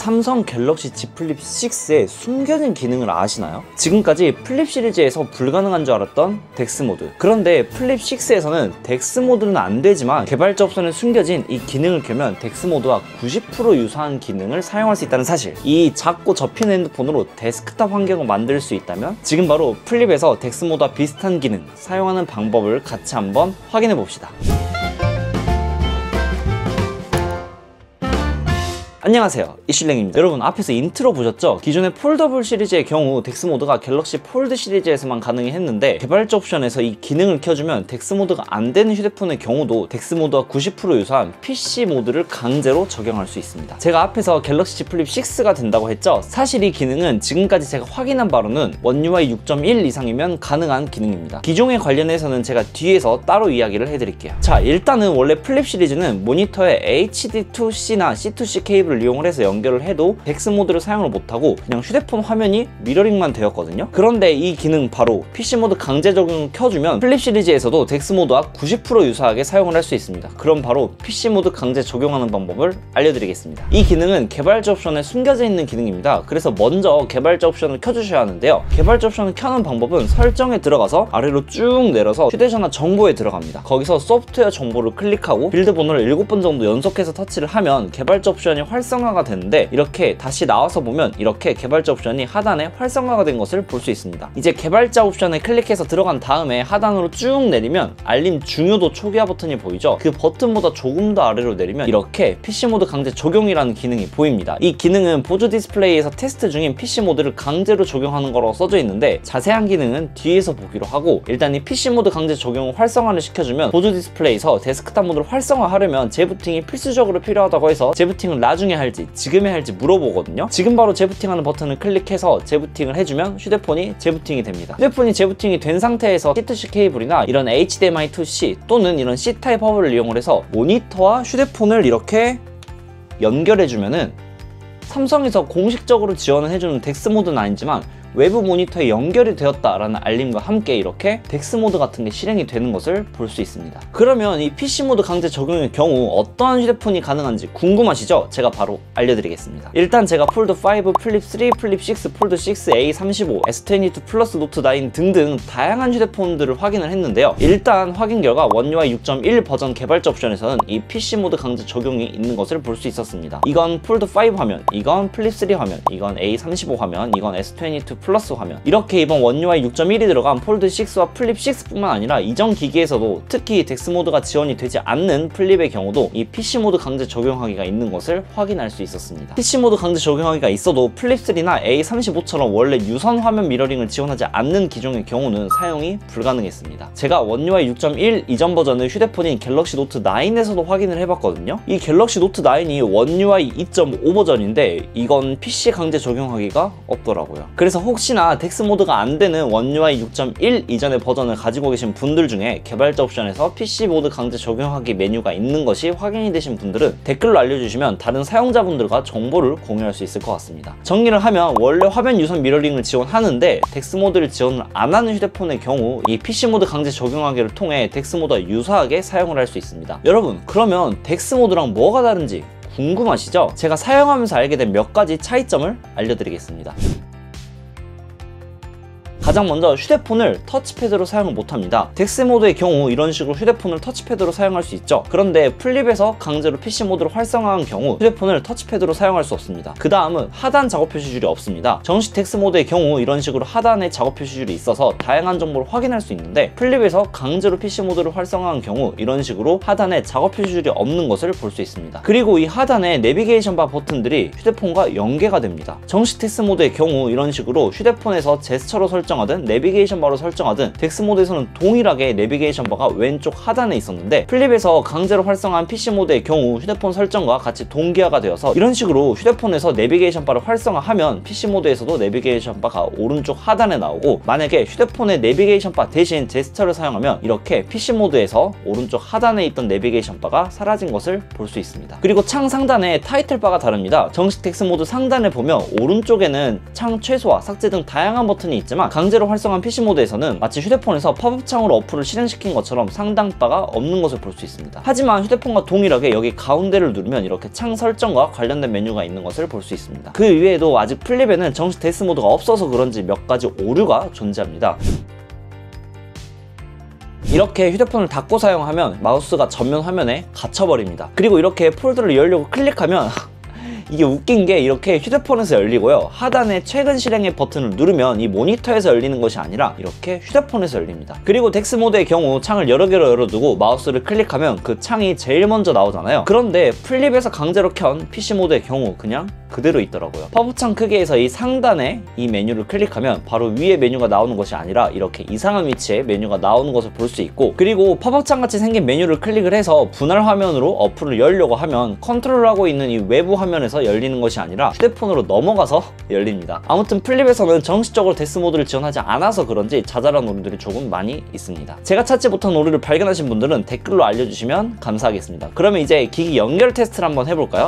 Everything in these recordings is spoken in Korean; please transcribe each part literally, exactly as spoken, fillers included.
삼성 갤럭시 Z 플립 식스의 숨겨진 기능을 아시나요? 지금까지 플립 시리즈에서 불가능한 줄 알았던 덱스 모드. 그런데 플립 식스에서는 덱스 모드는 안 되지만 개발자 옵션에 숨겨진 이 기능을 켜면 덱스 모드와 구십 퍼센트 유사한 기능을 사용할 수 있다는 사실. 이 작고 접히는 핸드폰으로 데스크탑 환경을 만들 수 있다면 지금 바로 플립에서 덱스 모드와 비슷한 기능 사용하는 방법을 같이 한번 확인해 봅시다. 안녕하세요, 이슐랭입니다. 여러분, 앞에서 인트로 보셨죠? 기존의 폴더블 시리즈의 경우 덱스 모드가 갤럭시 폴드 시리즈에서만 가능히 했는데 개발자 옵션에서 이 기능을 켜주면 덱스 모드가 안 되는 휴대폰의 경우도 덱스 모드와 구십 퍼센트 유사한 피씨 모드를 강제로 적용할 수 있습니다. 제가 앞에서 갤럭시 Z 플립 식스가 된다고 했죠? 사실 이 기능은 지금까지 제가 확인한 바로는 원유아이 육 점 일 이상이면 가능한 기능입니다. 기종에 관련해서는 제가 뒤에서 따로 이야기를 해드릴게요. 자, 일단은 원래 플립 시리즈는 모니터에 에이치디 투 씨나 씨 투 씨 케이블을 이용을 해서 연결을 해도 덱스 모드를 사용을 못하고 그냥 휴대폰 화면이 미러링만 되었거든요. 그런데 이 기능 바로 피씨 모드 강제 적용을 켜주면 플립 시리즈에서도 덱스 모드와 구십 퍼센트 유사하게 사용을 할 수 있습니다. 그럼 바로 피씨 모드 강제 적용하는 방법을 알려드리겠습니다. 이 기능은 개발자 옵션에 숨겨져 있는 기능입니다. 그래서 먼저 개발자 옵션을 켜주셔야 하는데요. 개발자 옵션을 켜는 방법은 설정에 들어가서 아래로 쭉 내려서 휴대전화 정보에 들어갑니다. 거기서 소프트웨어 정보를 클릭하고 빌드 번호를 일곱 번 정도 연속해서 터치를 하면 개발자 옵션이 활성 활성화가 되는데 이렇게 다시 나와서 보면 이렇게 개발자 옵션이 하단에 활성화가 된 것을 볼 수 있습니다. 이제 개발자 옵션에 클릭해서 들어간 다음에 하단으로 쭉 내리면 알림 중요도 초기화 버튼이 보이죠? 그 버튼보다 조금 더 아래로 내리면 이렇게 피씨 모드 강제 적용이라는 기능이 보입니다. 이 기능은 보조 디스플레이에서 테스트 중인 피씨 모드를 강제로 적용하는 거라고 써져 있는데 자세한 기능은 뒤에서 보기로 하고 일단 이 피씨 모드 강제 적용을 활성화를 시켜주면 보조 디스플레이에서 데스크탑 모드를 활성화하려면 재부팅이 필수적으로 필요하다고 해서 재부팅을 나중에 할지 지금 해야 할지 물어보거든요. 지금 바로 재부팅하는 버튼을 클릭해서 재부팅을 해주면 휴대폰이 재부팅이 됩니다. 휴대폰이 재부팅이 된 상태에서 씨 투 씨 케이블이나 이런 에이치디엠아이 투 씨 또는 이런 C타입 허브를 이용을 해서 모니터와 휴대폰을 이렇게 연결해주면은 삼성에서 공식적으로 지원을 해주는 덱스 모드는 아니지만 외부 모니터에 연결이 되었다라는 알림과 함께 이렇게 덱스 모드 같은 게 실행이 되는 것을 볼 수 있습니다. 그러면 이 피씨 모드 강제 적용의 경우 어떠한 휴대폰이 가능한지 궁금하시죠? 제가 바로 알려드리겠습니다. 일단 제가 폴드 오, 플립 쓰리, 플립 식스, 폴드 식스 에이 삼십오, 에스 이십이 플러스, 노트 나인 등등 다양한 휴대폰들을 확인을 했는데요. 일단 확인 결과 원유아이 육 점 일 버전 개발자 옵션에서는 이 피씨 모드 강제 적용이 있는 것을 볼 수 있었습니다. 이건 폴드 오 화면, 이건 플립 쓰리 화면, 이건 에이 삼십오 화면, 이건 에스 이십이 플러스 화면, 이렇게 이번 원유아이 육 점 일이 들어간 폴드 식스와 플립 식스뿐만 아니라 이전 기기에서도 특히 덱스 모드가 지원이 되지 않는 플립의 경우도 이 피씨 모드 강제 적용하기가 있는 것을 확인할 수 있었습니다. 피씨 모드 강제 적용하기가 있어도 플립 쓰리나 에이 삼십오처럼 원래 유선 화면 미러링을 지원하지 않는 기종의 경우는 사용이 불가능했습니다. 제가 원유아이 육 점 일 이전 버전의 휴대폰인 갤럭시 노트 나인에서도 확인을 해봤거든요. 이 갤럭시 노트 나인이 원유아이 이 점 오 버전인데 이건 피씨 강제 적용하기가 없더라고요. 그래서 혹시나 덱스 모드가 안 되는 원유아이 육 점 일 이전의 버전을 가지고 계신 분들 중에 개발자 옵션에서 피씨 모드 강제 적용하기 메뉴가 있는 것이 확인이 되신 분들은 댓글로 알려주시면 다른 사용자분들과 정보를 공유할 수 있을 것 같습니다. 정리를 하면 원래 화면 유선 미러링을 지원하는데 덱스 모드를 지원을 안 하는 휴대폰의 경우 이 피씨 모드 강제 적용하기를 통해 덱스 모드와 유사하게 사용을 할 수 있습니다. 여러분, 그러면 덱스 모드랑 뭐가 다른지 궁금하시죠? 제가 사용하면서 알게 된 몇 가지 차이점을 알려드리겠습니다. 가장 먼저 휴대폰을 터치패드로 사용을 못합니다. 덱스 모드의 경우 이런 식으로 휴대폰을 터치패드로 사용할 수 있죠. 그런데 플립에서 강제로 피씨 모드를 활성화한 경우 휴대폰을 터치패드로 사용할 수 없습니다. 그 다음은 하단 작업 표시줄이 없습니다. 정식 덱스 모드의 경우 이런 식으로 하단에 작업 표시줄이 있어서 다양한 정보를 확인할 수 있는데 플립에서 강제로 피씨 모드를 활성화한 경우 이런 식으로 하단에 작업 표시줄이 없는 것을 볼 수 있습니다. 그리고 이 하단에 내비게이션 바 버튼들이 휴대폰과 연계가 됩니다. 정식 덱스 모드의 경우 이런 식으로 휴대폰에서 제스처로 설정 설정하든 내비게이션 바로 설정하든 덱스 모드에서는 동일하게 내비게이션 바가 왼쪽 하단에 있었는데 플립에서 강제로 활성화한 피씨 모드의 경우 휴대폰 설정과 같이 동기화가 되어서 이런 식으로 휴대폰에서 내비게이션 바를 활성화하면 피씨 모드에서도 내비게이션 바가 오른쪽 하단에 나오고, 만약에 휴대폰의 내비게이션 바 대신 제스처를 사용하면 이렇게 피씨 모드에서 오른쪽 하단에 있던 내비게이션 바가 사라진 것을 볼 수 있습니다. 그리고 창 상단에 타이틀 바가 다릅니다. 정식 덱스 모드 상단에 보면 오른쪽에는 창 최소화, 삭제 등 다양한 버튼이 있지만 강 강제로 활성화한 피씨 모드에서는 마치 휴대폰에서 팝업 창으로 어플을 실행시킨 것처럼 상당바가 없는 것을 볼 수 있습니다. 하지만 휴대폰과 동일하게 여기 가운데를 누르면 이렇게 창 설정과 관련된 메뉴가 있는 것을 볼 수 있습니다. 그 이외에도 아직 플립에는 정식 덱스 모드가 없어서 그런지 몇 가지 오류가 존재합니다. 이렇게 휴대폰을 닫고 사용하면 마우스가 전면 화면에 갇혀버립니다. 그리고 이렇게 폴더를 열려고 클릭하면 이게 웃긴 게 이렇게 휴대폰에서 열리고요, 하단에 최근 실행의 버튼을 누르면 이 모니터에서 열리는 것이 아니라 이렇게 휴대폰에서 열립니다. 그리고 덱스 모드의 경우 창을 여러 개로 열어두고 마우스를 클릭하면 그 창이 제일 먼저 나오잖아요. 그런데 플립에서 강제로 켠 피씨 모드의 경우 그냥 그대로 있더라고요. 팝업창 크기에서 이 상단에 이 메뉴를 클릭하면 바로 위에 메뉴가 나오는 것이 아니라 이렇게 이상한 위치에 메뉴가 나오는 것을 볼 수 있고, 그리고 팝업창 같이 생긴 메뉴를 클릭을 해서 분할 화면으로 어플을 열려고 하면 컨트롤하고 있는 이 외부 화면에서 열리는 것이 아니라 휴대폰으로 넘어가서 열립니다. 아무튼 플립에서는 정식적으로 덱스 모드를 지원하지 않아서 그런지 자잘한 오류들이 조금 많이 있습니다. 제가 찾지 못한 오류를 발견하신 분들은 댓글로 알려주시면 감사하겠습니다. 그러면 이제 기기 연결 테스트를 한번 해볼까요?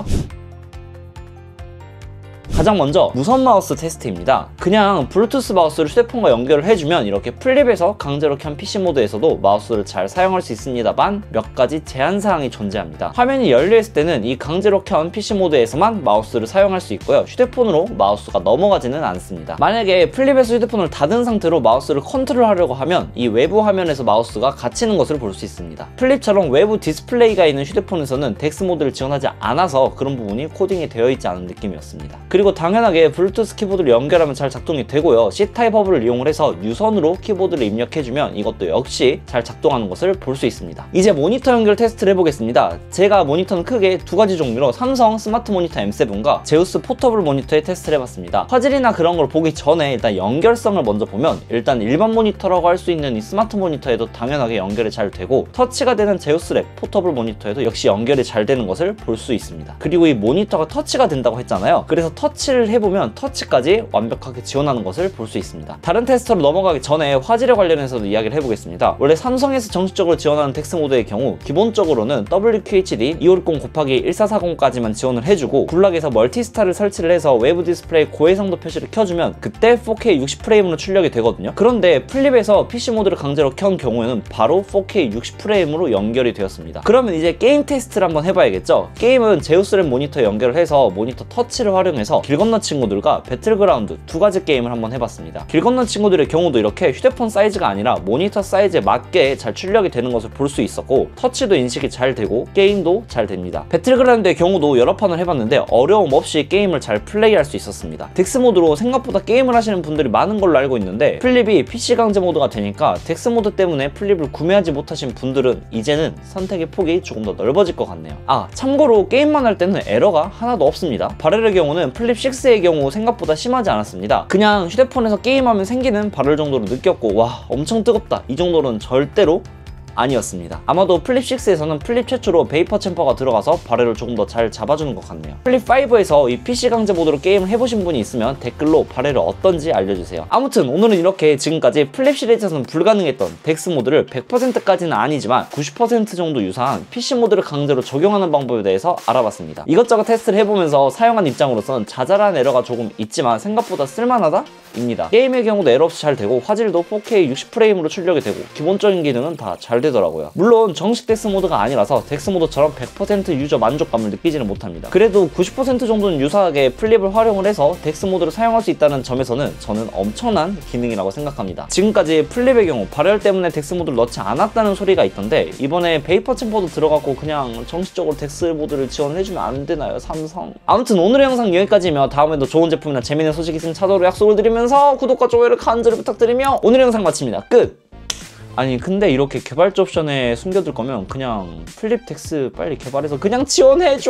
가장 먼저 무선 마우스 테스트입니다. 그냥 블루투스 마우스를 휴대폰과 연결을 해주면 이렇게 플립에서 강제로 켠 피씨 모드에서도 마우스를 잘 사용할 수 있습니다만 몇 가지 제한사항이 존재합니다. 화면이 열려있을 때는 이 강제로 켠 피씨 모드에서만 마우스를 사용할 수 있고요, 휴대폰으로 마우스가 넘어가지는 않습니다. 만약에 플립에서 휴대폰을 닫은 상태로 마우스를 컨트롤하려고 하면 이 외부 화면에서 마우스가 갇히는 것을 볼 수 있습니다. 플립처럼 외부 디스플레이가 있는 휴대폰에서는 덱스 모드를 지원하지 않아서 그런 부분이 코딩이 되어 있지 않은 느낌이었습니다. 그리고 당연하게 블루투스 키보드를 연결하면 잘 작동이 되고요, C타입 허브를 이용을 해서 유선으로 키보드를 입력해주면 이것도 역시 잘 작동하는 것을 볼 수 있습니다. 이제 모니터 연결 테스트를 해보겠습니다. 제가 모니터는 크게 두 가지 종류로 삼성 스마트 모니터 엠 세븐과 제우스 포터블 모니터에 테스트를 해봤습니다. 화질이나 그런 걸 보기 전에 일단 연결성을 먼저 보면 일단 일반 모니터라고 할 수 있는 이 스마트 모니터에도 당연하게 연결이 잘 되고, 터치가 되는 제우스랩 포터블 모니터에도 역시 연결이 잘 되는 것을 볼 수 있습니다. 그리고 이 모니터가 터치가 된다고 했잖아요. 그래서 터치 터치를 해보면 터치까지 완벽하게 지원하는 것을 볼 수 있습니다. 다른 테스터로 넘어가기 전에 화질에 관련해서도 이야기를 해보겠습니다. 원래 삼성에서 정식적으로 지원하는 덱스 모드의 경우 기본적으로는 더블유 큐 에이치 디 이오육십 곱하기 천사백사십까지만 지원을 해주고, 굴락에서 멀티스타를 설치를 해서 외부 디스플레이 고해상도 표시를 켜주면 그때 포케이 육십 프레임으로 출력이 되거든요. 그런데 플립에서 피씨 모드를 강제로 켠 경우에는 바로 포케이 육십 프레임으로 연결이 되었습니다. 그러면 이제 게임 테스트를 한번 해봐야겠죠. 게임은 제우스랩 모니터에 연결을 해서 모니터 터치를 활용해서 길 건너 친구들과 배틀그라운드 두 가지 게임을 한번 해봤습니다. 길 건너 친구들의 경우도 이렇게 휴대폰 사이즈가 아니라 모니터 사이즈에 맞게 잘 출력이 되는 것을 볼 수 있었고, 터치도 인식이 잘 되고 게임도 잘 됩니다. 배틀그라운드의 경우도 여러 판을 해봤는데 어려움 없이 게임을 잘 플레이할 수 있었습니다. 덱스 모드로 생각보다 게임을 하시는 분들이 많은 걸로 알고 있는데, 플립이 피씨 강제 모드가 되니까 덱스 모드 때문에 플립을 구매하지 못하신 분들은 이제는 선택의 폭이 조금 더 넓어질 것 같네요. 아, 참고로 게임만 할 때는 에러가 하나도 없습니다. 발열의 경우는 플립 식스의 경우 생각보다 심하지 않았습니다. 그냥 휴대폰에서 게임하면 생기는 발열 정도로 느꼈고, 와 엄청 뜨겁다 이 정도로는 절대로 아니었습니다. 아마도 플립 식스에서는 플립 최초로 베이퍼 챔퍼가 들어가서 발열을 조금 더 잘 잡아주는 것 같네요. 플립 파이브에서 이 피씨 강제 모드로 게임을 해보신 분이 있으면 댓글로 발열이 어떤지 알려주세요. 아무튼 오늘은 이렇게 지금까지 플립 시리즈에서는 불가능했던 덱스 모드를 백 퍼센트까지는 아니지만 구십 퍼센트 정도 유사한 피씨 모드를 강제로 적용하는 방법에 대해서 알아봤습니다. 이것저것 테스트를 해보면서 사용한 입장으로서는 자잘한 에러가 조금 있지만 생각보다 쓸만하다? 입니다. 게임의 경우도 에러 없이 잘 되고, 화질도 포케이 육십 프레임으로 출력이 되고, 기본적인 기능은 다 잘 되더라고요. 물론 정식 덱스 모드가 아니라서 덱스 모드처럼 백 퍼센트 유저 만족감을 느끼지는 못합니다. 그래도 구십 퍼센트 정도는 유사하게 플립을 활용을 해서 덱스 모드를 사용할 수 있다는 점에서는 저는 엄청난 기능이라고 생각합니다. 지금까지 플립의 경우 발열 때문에 덱스 모드를 넣지 않았다는 소리가 있던데, 이번에 베이퍼 챔퍼도 들어갔고 그냥 정식적으로 덱스 모드를 지원해주면 안 되나요, 삼성? 아무튼 오늘의 영상 여기까지이며 다음에도 좋은 제품이나 재밌는 소식 있으면 찾아오도록 약속을 드리면서 구독과 좋아요를 간절히 부탁드리며 오늘의 영상 마칩니다. 끝! 아니 근데 이렇게 개발자 옵션에 숨겨둘 거면 그냥 플립 덱스 빨리 개발해서 그냥 지원해줘.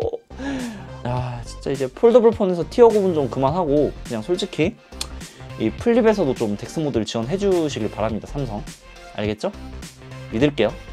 야 진짜 이제 폴더블 폰에서 티어 구분 좀 그만하고 그냥 솔직히 이 플립에서도 좀 덱스 모드를 지원해 주시길 바랍니다. 삼성 알겠죠? 믿을게요.